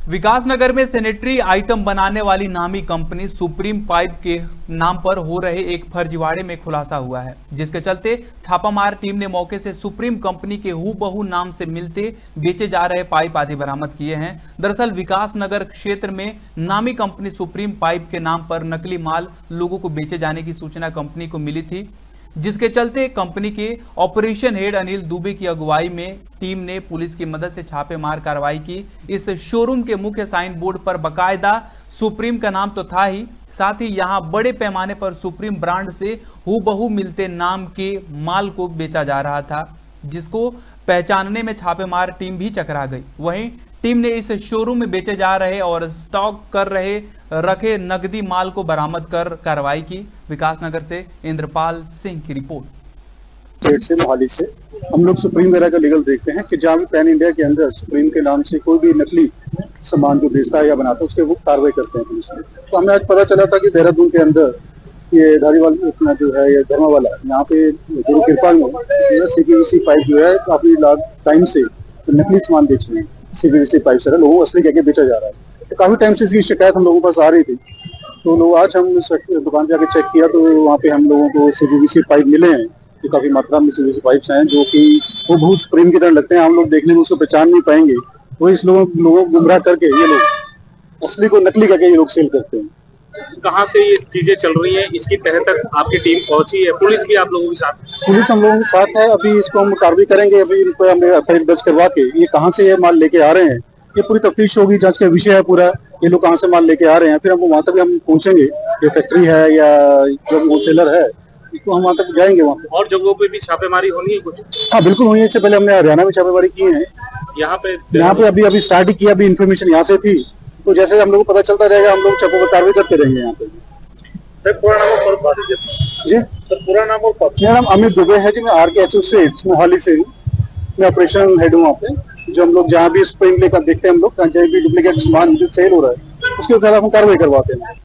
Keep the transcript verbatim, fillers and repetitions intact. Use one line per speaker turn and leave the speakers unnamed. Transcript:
विकासनगर में sanitary item बनाने वाली नामी कंपनी सुप्रीम पाइप के नाम पर हो रहे एक फर्जीवाड़े में खुलासा हुआ है, जिसके चलते छापामार टीम ने मौके से सुप्रीम कंपनी के हूबहू नाम से मिलते बेचे जा रहे पाइप आदि बरामद किए हैं। दरअसल विकासनगर क्षेत्र में नामी कंपनी सुप्रीम पाइप के नाम पर नकली माल लोगों को बेचे जाने की सूचना कंपनी को मिली थी, जिसके चलते कंपनी के ऑपरेशन हेड अनिल दुबे की अगुवाई में टीम ने पुलिस की मदद से छापेमार कार्रवाई की। इस शोरूम के मुख्य साइन बोर्ड पर बकायदा सुप्रीम का नाम तो था ही, साथ ही यहां बड़े पैमाने पर सुप्रीम ब्रांड से हूबहू मिलते नाम के माल को बेचा जा रहा था, जिसको पहचानने में छापेमार टीम भी चकरा गई। वहीं टीम ने इस शोरूम में बेचे जा रहे और स्टॉक कर रहे रखे नकदी माल को बरामद कर कार्रवाई की। विकासनगर से इंद्रपाल सिंह की रिपोर्ट।
स्टेट से मोहाली से हम लोग सुप्रीम वगैरह का लीगल देखते हैं कि जहाँ भी पैन इंडिया के अंदर सुप्रीम के नाम से कोई भी नकली सामान जो बेचता है या बनाता है उसके वो कार्रवाई करते हैं पुलिस में। तो हमें आज पता चला था कि देहरादून के अंदर ये धारीवाल अपना जो है ये धर्मा वाला यहाँ पे गुरु कृपा में सीपीवीसी पाइप जो है काफी लाख टाइम से नकली सामान बेच रहे हैं। सीपीवीसी पाइप सर लोगों असली कह के बेचा जा रहा है। तो काफी टाइम से इसकी शिकायत हम लोगों के पास आ रही थी, तो लोग आज हम दुकान पे आके चेक किया तो वहाँ पे हम लोगों को सीपीवीसी पाइप मिले हैं। तो काफी मात्रा में सीपीवीसी पाइप्स हैं जो कि वो बहुत सुप्रीम की तरह लगते हैं। हम लोग देखने में उसको पहचान नहीं पाएंगे, वो इस लोगों लोगों को गुमराह करके ये लोग असली को नकली करके ये लोग सेल करते हैं।
कहाँ से ये चीजें चल रही हैं, इसकी तह तक आपकी टीम पहुंची है? पुलिस भी आप लोगों के साथ?
पुलिस हम लोगों के साथ है। अभी इसको हम कार्रवाई करेंगे। अभी इनको हम एफ आई आर दर्ज करवा के ये कहाँ से ये माल लेके आ रहे हैं ये पूरी तफ्तीश होगी, जांच का विषय है पूरा। ये लोग कहाँ से माल लेके आ रहे हैं, फिर हम वहाँ तक हम पहुंचेंगे। ये फैक्ट्री है या जो होलसेलर है तो हम वहाँ तक जाएंगे। वहाँ पे
और जगहों पे भी छापेमारी होनी है कुछ?
हाँ बिल्कुल हुई है। इससे पहले हमने हरियाणा में छापेमारी की है।
यहाँ पे
यहाँ पे अभी अभी स्टार्ट ही किया। अभी इन्फॉर्मेशन यहाँ से थी, तो जैसे हम लोग को पता चलता रहेगा हम लोग छापों पर कार्रवाई करते रहेंगे। यहाँ पे
पूरा नाम और जी सर, पूरा नाम और
मेरा नाम अमित दुबे है जी। मैं आर के एसोसिएट्स मोहाली से हूँ। मैं ऑपरेशन हेड हूँ वहाँ पे। जो हम लोग जहाँ भी स्प्रिंग लेकर देखते हैं हम लोग जहाँ भी डुप्लीकेट सामान जो सेल हो रहा है उसके खिलाफ हम कार्रवाई करवाते हैं।